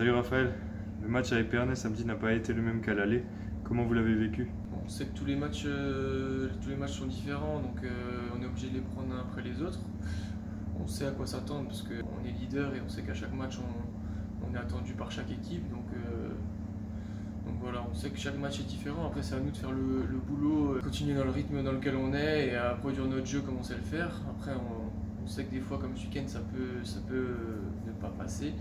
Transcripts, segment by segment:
Salut Raphaël, le match à Épernay samedi n'a pas été le même qu'à l'aller. Comment vous l'avez vécu? On sait que tous les matchs sont différents, donc on est obligé de les prendre un après les autres. On sait à quoi s'attendre parce qu'on est leader et on sait qu'à chaque match on est attendu par chaque équipe. Donc voilà, on sait que chaque match est différent. Après, c'est à nous de faire le boulot, continuer dans le rythme dans lequel on est et à produire notre jeu comme on sait le faire. Après, on sait que des fois, comme ce week-end, ça peut ne pas passer.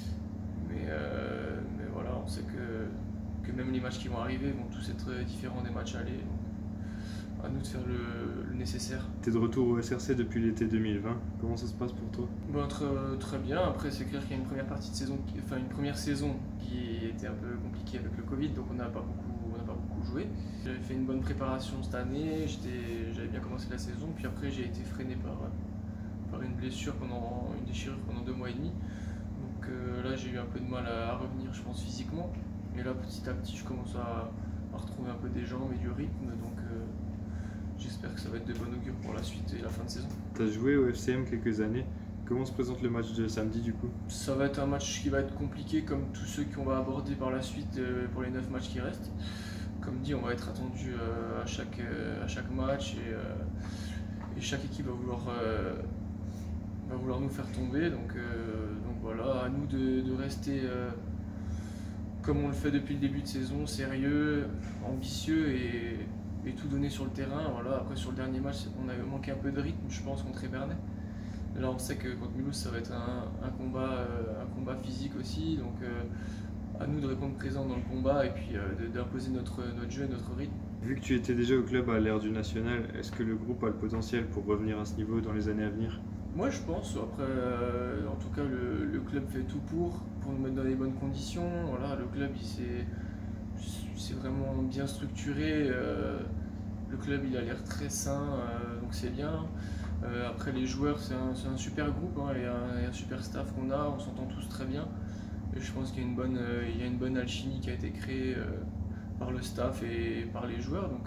Mais voilà, on sait que même les matchs qui vont arriver vont tous être différents des matchs allés. Donc, à nous de faire le nécessaire. Tu es de retour au SRC depuis l'été 2020. Comment ça se passe pour toi? Bon, très bien. Après, c'est clair qu'il y a une première partie de saison, une première saison qui était un peu compliquée avec le Covid, donc on n'a pas beaucoup joué. J'avais fait une bonne préparation cette année, j'avais bien commencé la saison, puis après j'ai été freiné par une blessure une déchirure pendant 2 mois et demi. Donc là, j'ai eu un peu de mal à revenir, je pense, physiquement. Et là, petit à petit, je commence à retrouver un peu des jambes et du rythme. Donc j'espère que ça va être de bon augure pour la suite et la fin de saison. Tu as joué au FCM quelques années. Comment se présente le match de samedi du coup? Ça va être un match qui va être compliqué comme tous ceux qu'on va aborder par la suite pour les 9 matchs qui restent. Comme dit, on va être attendu à chaque match et chaque équipe va vouloir nous faire tomber. Donc voilà, à nous de rester comme on le fait depuis le début de saison, sérieux, ambitieux et tout donner sur le terrain. Voilà. Après, sur le dernier match, on avait manqué un peu de rythme, je pense, contre Épernay. Là, on sait que contre Mulhouse, ça va être un combat physique aussi. Donc à nous de répondre présent dans le combat et puis d'imposer notre jeu et notre rythme. Vu que tu étais déjà au club à l'ère du national, est-ce que le groupe a le potentiel pour revenir à ce niveau dans les années à venir? Moi, je pense. Après, en tout cas, le club fait tout pour nous mettre dans les bonnes conditions. Voilà, le club, c'est vraiment bien structuré. Le club, il a l'air très sain, donc c'est bien. Après, les joueurs, c'est un super groupe, hein, et un super staff qu'on a. On s'entend tous très bien. Et je pense qu'il y a une bonne alchimie qui a été créée par le staff et par les joueurs. Donc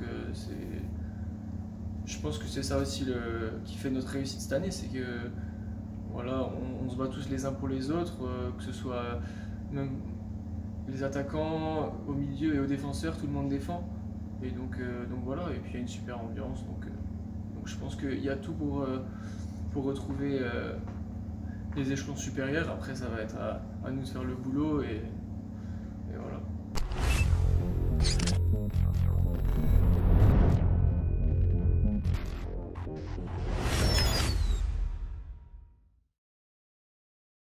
je pense que c'est ça aussi qui fait notre réussite cette année, c'est que voilà, on se bat tous les uns pour les autres, que ce soit même les attaquants, au milieu et aux défenseurs, tout le monde défend. Et donc voilà, et puis il y a une super ambiance. Donc je pense qu'il y a tout pour retrouver les échelons supérieurs. Après, ça va être à nous de faire le boulot et